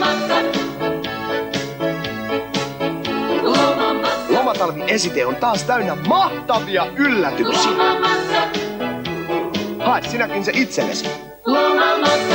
Lomatalvi-esite on taas täynnä mahtavia yllätyksiä. Hae sinäkin se itsellesi.